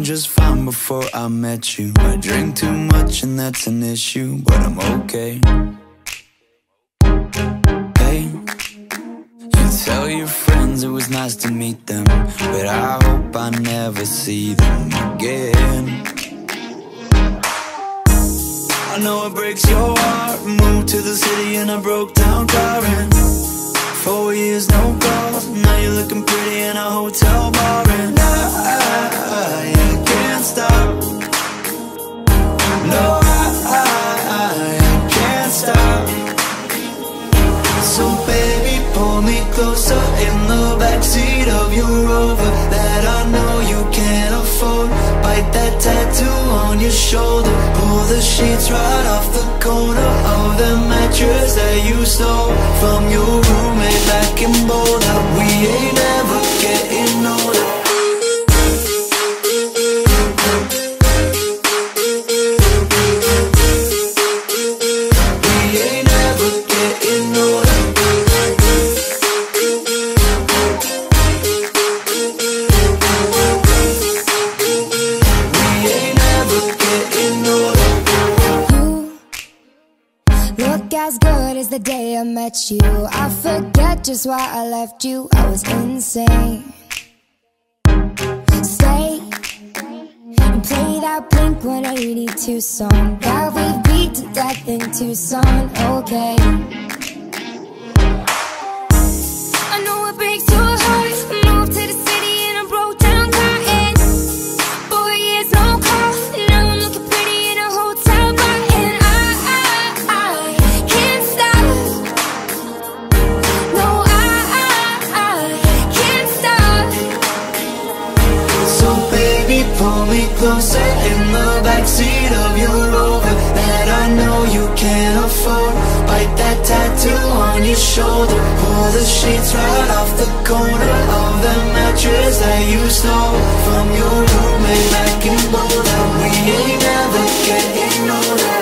just fine before I met you. I drink too much and that's an issue, but I'm okay. Hey, you tell your friends it was nice to meet them, but I hope I never see them again. I know it breaks your heart. Moved to the city in a broke down car, and 4 years no calls. Now you're looking pretty in a hotel bar, and I can't stop. No, I can't stop. So baby, pull me closer in the backseat of your Rover that I know you can't afford. Bite that tattoo on your shoulder. Pull the sheets right off the corner of the mattress that you stole from your roommate back in Boulder. We ain't ever getting older. As good as the day I met you. I forget just why I left you. I was insane. Stay and play that Blink 182 song that we beat to death in Tucson. Okay, I know it breaks your heart. Moved to the city in a broke down car, and 4 years no call. Now I'm looking pretty in a hotel bar, and I can't stop. No, I can't stop. So baby, pull me closer in the backseat of your Rover that I know you can't afford. Bite that tattoo on your shoulder. Pull the sheets right off the corner of the mattress that you stole from your roommate back in Boulder. We ain't never getting older.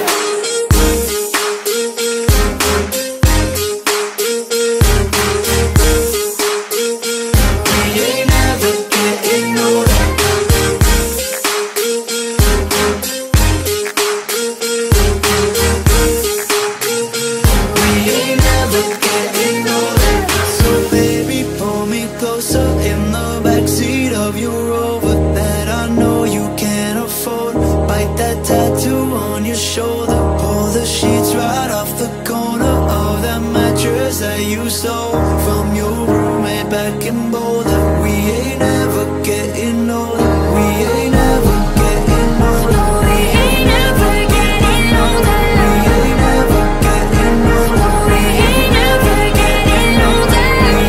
In the backseat of your Rover that I know you can't afford. Bite that tattoo on your shoulder. Pull the sheets right off the corner of that mattress that you stole from your roommate back in Boulder. We ain't ever getting older. We ain't ever getting older. We ain't ever getting older. We ain't ever getting older. We ain't ever getting older.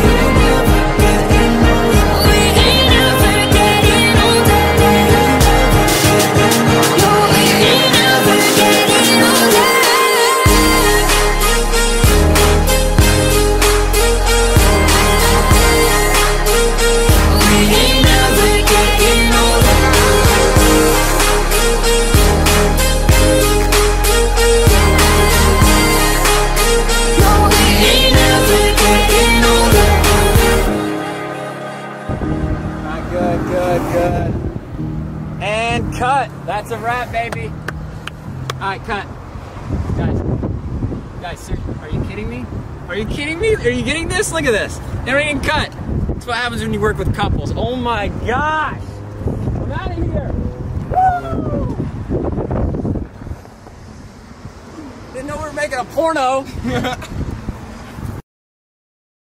Good. And cut. That's a wrap, baby. Alright, cut. Guys, are you kidding me? Are you kidding me? Are you getting this? Look at this. Everything cut. That's what happens when you work with couples. Oh my gosh. I'm out of here. Woo! Didn't know we were making a porno.